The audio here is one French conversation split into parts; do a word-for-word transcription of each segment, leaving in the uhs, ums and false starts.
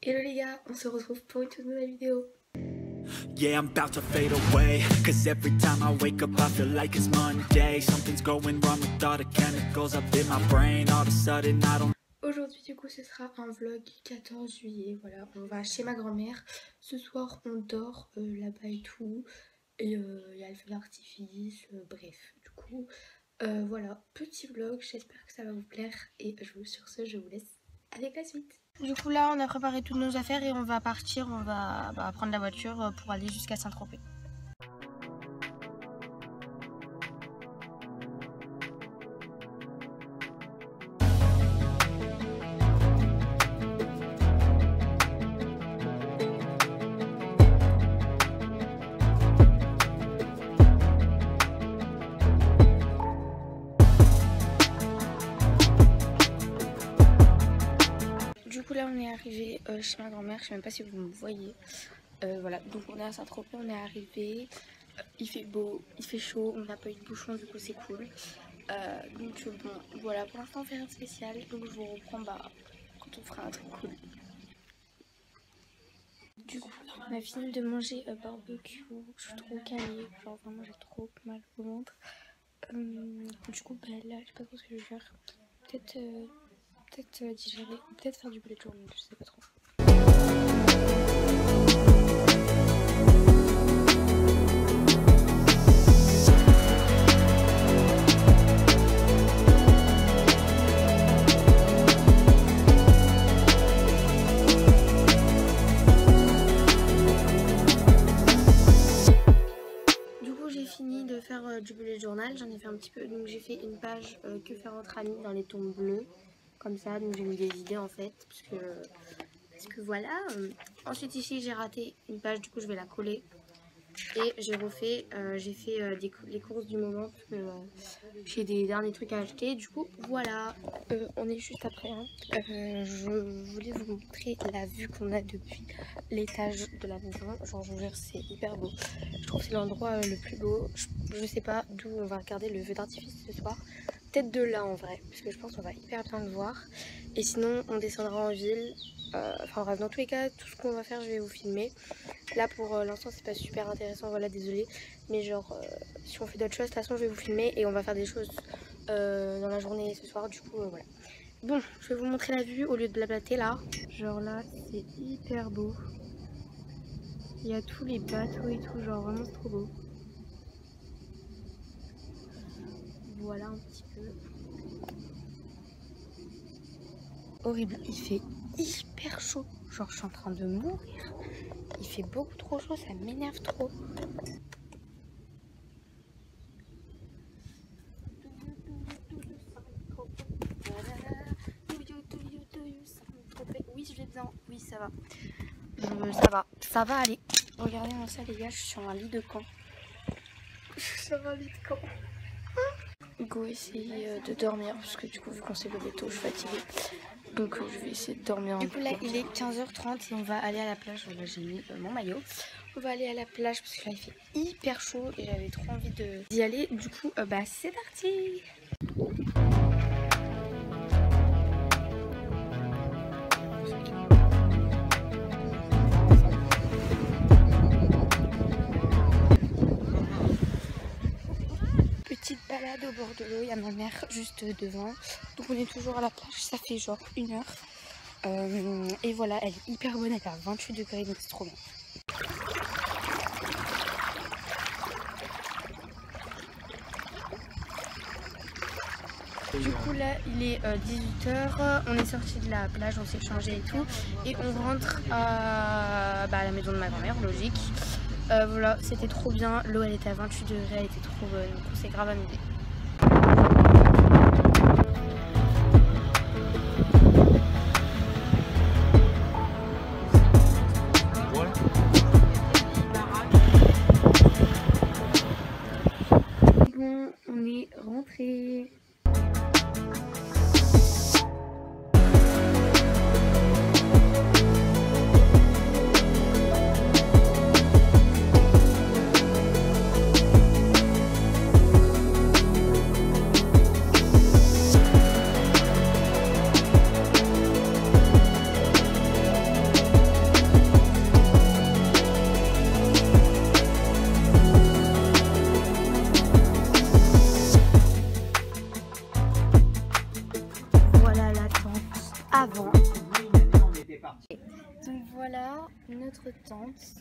Hello les gars, on se retrouve pour une toute nouvelle vidéo. Yeah, I'm about to fade away, cause every time I wake up I feel like it's Monday. Something's going wrong with all the chemicals up in my brain. All of a sudden I don't... Aujourd'hui du coup ce sera un vlog quatorze juillet, voilà, on va chez ma grand-mère. Ce soir on dort euh, là-bas et tout, et il euh, y a le feu d'artifice, euh, bref, du coup, euh, voilà, petit vlog, j'espère que ça va vous plaire, et je, sur ce je vous laisse avec la suite. Du coup là on a préparé toutes nos affaires et on va partir, on va bah, prendre la voiture pour aller jusqu'à Saint-Tropez. Du coup là on est arrivé euh, chez ma grand-mère, je sais même pas si vous me voyez. Euh, voilà, donc on est à Saint-Tropez, on est arrivé, euh, il fait beau, il fait chaud, on n'a pas eu de bouchon, du coup c'est cool. Euh, donc bon, voilà, pour l'instant on fait rien de spécial, donc je vous reprends bah, quand on fera un truc cool. Du coup on a fini de manger euh, barbecue, je suis trop calée, genre vraiment j'ai trop mal au ventre. Euh, du coup bah là je sais pas trop ce que je vais faire, peut-être... Euh, peut-être euh, digérer, ou peut-être faire du bullet journal, je sais pas trop. Du coup j'ai fini de faire euh, du bullet journal, j'en ai fait un petit peu, donc j'ai fait une page euh, que faire entre amis dans les tons bleus. Comme ça, donc j'ai mis des idées en fait, parce que, parce que voilà. Ensuite ici j'ai raté une page, du coup je vais la coller. Et j'ai refait, euh, j'ai fait euh, des, les courses du moment, parce que euh, j'ai des derniers trucs à acheter. Du coup voilà, euh, on est juste après. Hein. Euh, je voulais vous montrer la vue qu'on a depuis l'étage de la maison. Genre je vous jure c'est hyper beau. Je trouve que c'est l'endroit euh, le plus beau. Je, je sais pas d'où on va regarder le feu d'artifice ce soir. Peut-être de là en vrai, parce que je pense qu'on va hyper bien le voir. Et sinon on descendra en ville, euh, enfin bref, dans tous les cas tout ce qu'on va faire je vais vous filmer. Là pour euh, l'instant c'est pas super intéressant, voilà, désolé, mais genre euh, si on fait d'autres choses de toute façon je vais vous filmer. Et on va faire des choses euh, dans la journée ce soir, du coup euh, voilà. Bon, je vais vous montrer la vue au lieu de blablater là. Genre là c'est hyper beau, il y a tous les bateaux et tout, genre vraiment c'est trop beau. Voilà un petit peu. Horrible, il fait hyper chaud. Genre je suis en train de mourir. Il fait beaucoup trop chaud, ça m'énerve trop. Oui, je vais bien. Oui, ça va. Je, ça va. Ça va aller. Regardez-moi ça les gars, je suis sur un lit de camp. Je suis sur un lit de camp. Go essayer euh, de dormir parce que du coup vu qu'on s'est levé tôt je suis fatiguée, donc euh, je vais essayer de dormir. Du coup là il est quinze heures trente et on va aller à la plage. Là j'ai mis euh, mon maillot, on va aller à la plage parce que là il fait hyper chaud et j'avais trop envie d'y aller. Du coup euh, bah c'est parti. Petite balade au bord de l'eau, il y a ma mère juste devant. Donc on est toujours à la plage, ça fait genre une heure. Euh, et voilà, elle est hyper bonne, elle est à vingt-huit degrés, donc c'est trop bien. Du coup là il est euh, dix-huit heures, on est sorti de la plage, on s'est changé et tout. Et on rentre à, bah, à la maison de ma grand-mère, logique. Euh, voilà, c'était trop bien, l'eau elle était à vingt-huit degrés, elle était trop bonne, donc on s'est grave amusé. Bon, on est rentré. Donc voilà notre tente.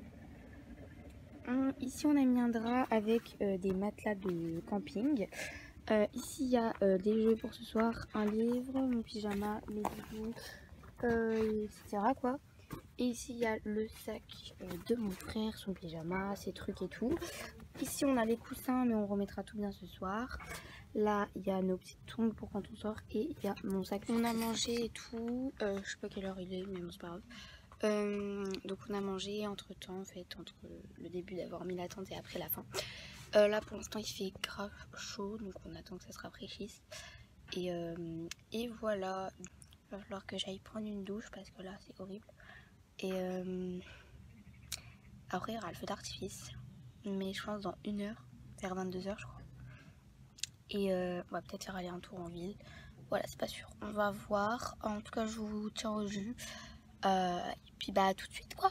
Hum, ici on a mis un drap avec euh, des matelas de camping. Euh, ici il y a euh, des jeux pour ce soir, un livre, mon pyjama, mes bijoux, euh, et cetera quoi. Et ici il y a le sac euh, de mon frère, son pyjama, ses trucs et tout. Ici on a les coussins mais on remettra tout bien ce soir. Là il y a nos petites tombes pour quand on sort et il y a mon sac. On a mangé et tout, euh, je sais pas quelle heure il est mais bon c'est pas grave. Euh, donc on a mangé entre temps en fait, entre le début d'avoir mis la tente et après la fin. Euh, là pour l'instant il fait grave chaud donc on attend que ça se rafraîchisse. Et, euh, et voilà, il va falloir que j'aille prendre une douche parce que là c'est horrible. Et euh, après il y aura le feu d'artifice, mais je pense dans une heure, vers vingt-deux heures je crois. Et euh, on va peut-être faire aller un tour en ville, voilà c'est pas sûr, on va voir. En tout cas je vous tiens au jus. Euh, et puis bah tout de suite quoi.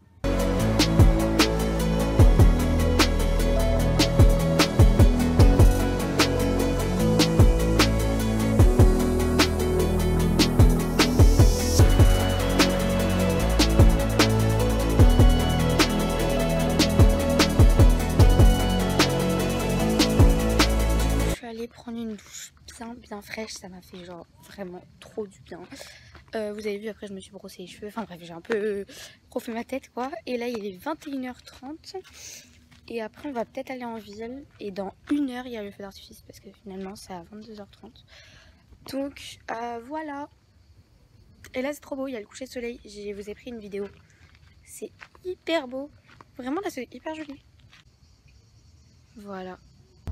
Je suis allée prendre une douche bien bien fraîche, ça m'a fait genre vraiment trop du bien. Euh, vous avez vu, après je me suis brossé les cheveux, enfin bref j'ai un peu euh, refait ma tête quoi. Et là il est vingt et une heures trente et après on va peut-être aller en ville et dans une heure il y a le feu d'artifice parce que finalement c'est à vingt-deux heures trente. Donc euh, voilà. Et là c'est trop beau, il y a le coucher de soleil, je vous ai pris une vidéo. C'est hyper beau, vraiment là c'est hyper joli. Voilà.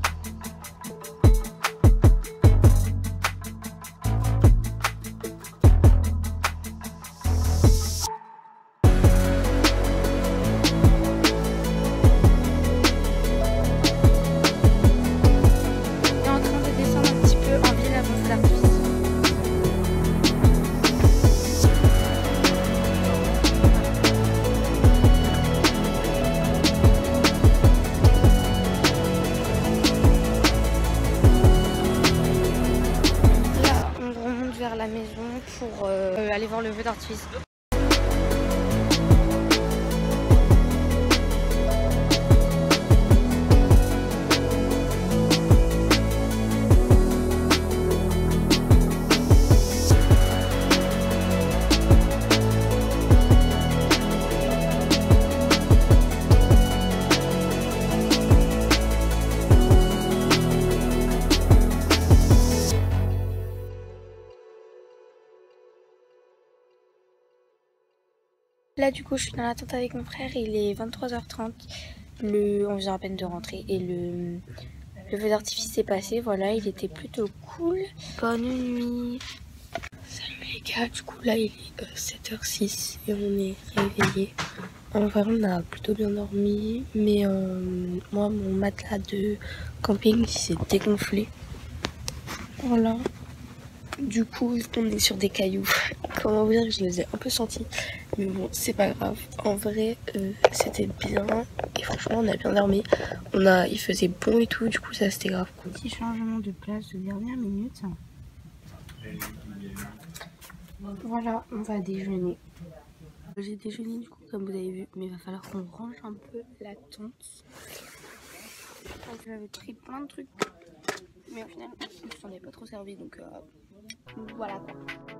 La maison pour euh, aller voir le feu d'artifice. Là du coup je suis dans la tente avec mon frère, il est vingt-trois heures trente, le... on vient à peine de rentrer et le, le feu d'artifice est passé, voilà il était plutôt cool. Bonne nuit. Salut les gars, du coup là il est euh, sept heures six et on est réveillés. En vrai on a plutôt bien dormi mais euh, moi mon matelas de camping il s'est dégonflé. Voilà. Du coup, on est sur des cailloux. Comment vous dire que je les ai un peu sentis. Mais bon, c'est pas grave. En vrai, euh, c'était bien. Et franchement, on a bien dormi. On a, il faisait bon et tout. Du coup, ça, c'était grave cool. Petit changement de place de dernière minute. Voilà, on va déjeuner. J'ai déjeuné, du coup, comme vous avez vu. Mais il va falloir qu'on range un peu la tente. J'avais pris plein de trucs. Mais au final, je m'en ai pas trop servi. Donc, euh, voilà quoi.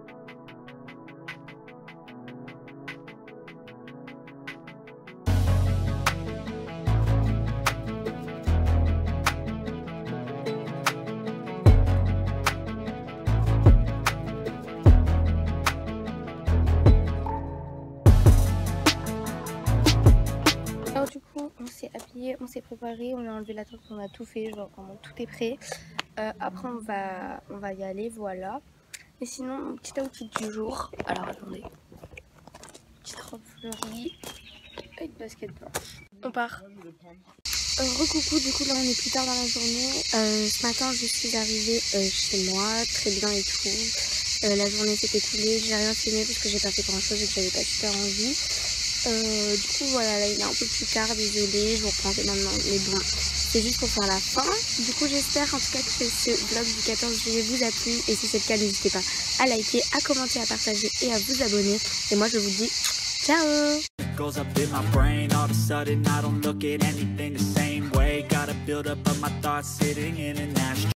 Alors du coup, on s'est habillé, on s'est préparé, on a enlevé la tente, on a tout fait, genre vraiment tout est prêt. Euh, après on va, on va y aller, voilà. Et sinon, mon petit outfit du jour. Alors attendez. Petite robe fleurie avec basket blanche. On part. Euh, Recoucou, du coup là on est plus tard dans la journée. Euh, ce matin je suis arrivée euh, chez moi, très bien et tout. Euh, la journée s'est écoulée, j'ai rien filmé parce que j'ai pas fait grand chose et que j'avais pas super envie. Euh, du coup voilà, là il est un peu plus tard, désolée, je vous reprends maintenant. Mais bon, c'est juste pour faire la fin. Du coup j'espère en tout cas que ce vlog du quatorze juillet vous a plu, et si c'est le cas n'hésitez pas à liker, à commenter, à partager et à vous abonner. Et moi je vous dis ciao. Goes up in my brain, all of a sudden I don't look at anything the same way. Got a build up of my thoughts sitting in an ashtray.